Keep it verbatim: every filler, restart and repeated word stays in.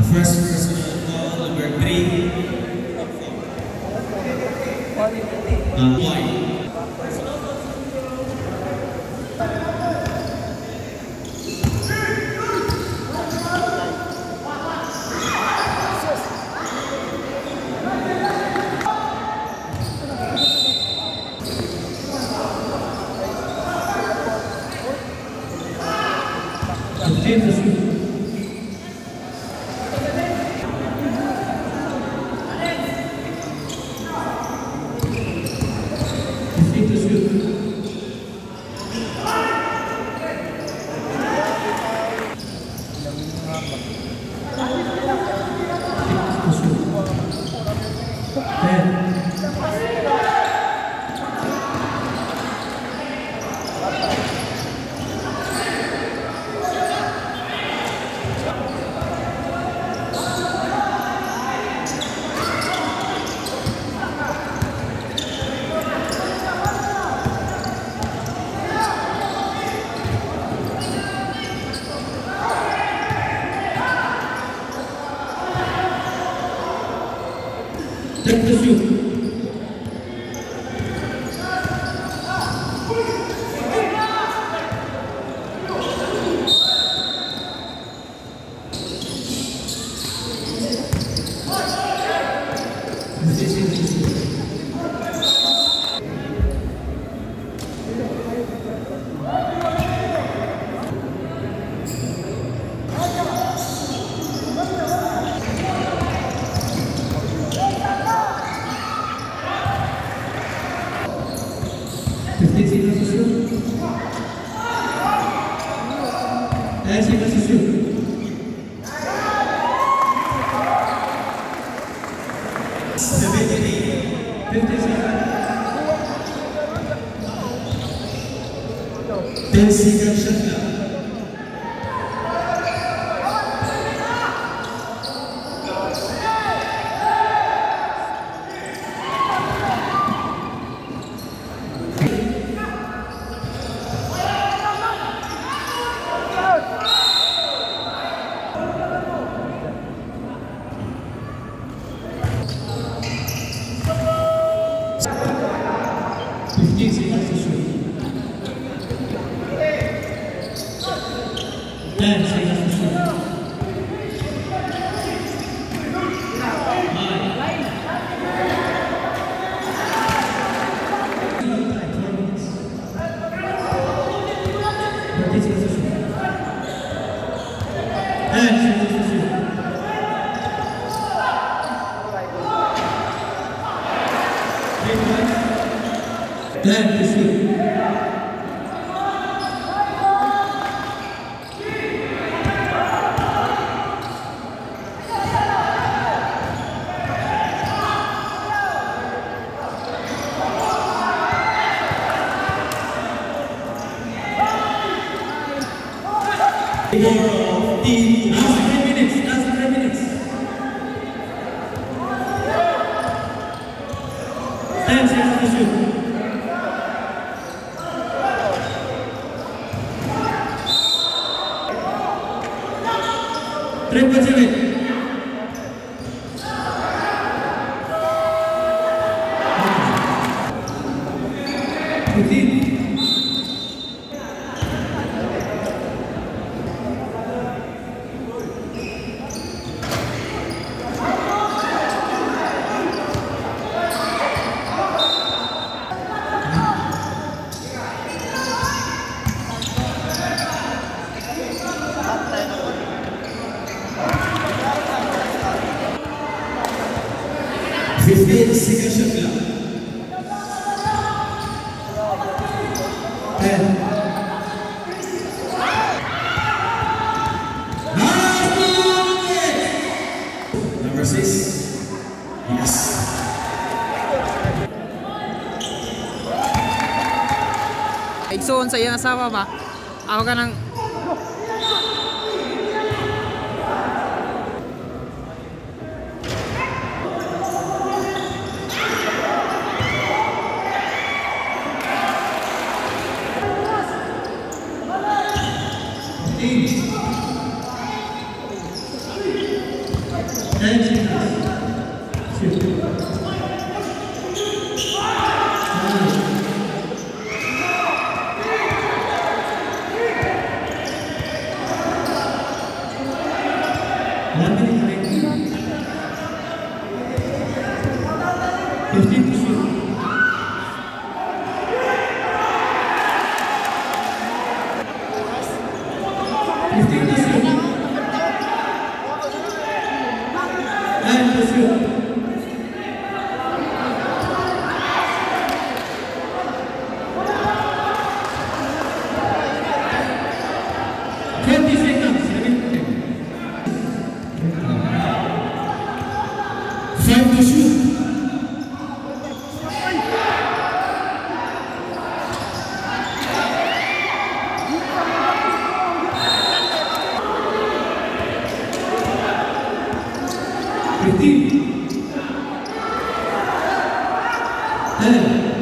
First personal foul, number three. Uh, Ubay. fifteen to shoot. fifteen to shoot. ten. Take the shoot. fifteen seconds to shoot. ten seconds to shoot. fifteen seconds. ten seconds shot clock. fifteen seconds to shoot. ten seconds to shoot. nine. four minutes. thirteen seconds to shoot. ten seconds to shoot. ten to shoot. Last three minutes, last three minutes. ten seconds to shoot. three point seven. fifteen. fifteen seconds shot clock. ten. Number six. Yes. SaveZone sa iyong asawa ba? Ako ka ng ten seconds. Shoot. One minute remaining. Fifteen to shoot. Fifteen to shoot. And to shoot. Twenty seconds remaining. Five to shoot. Fifteen. Ten.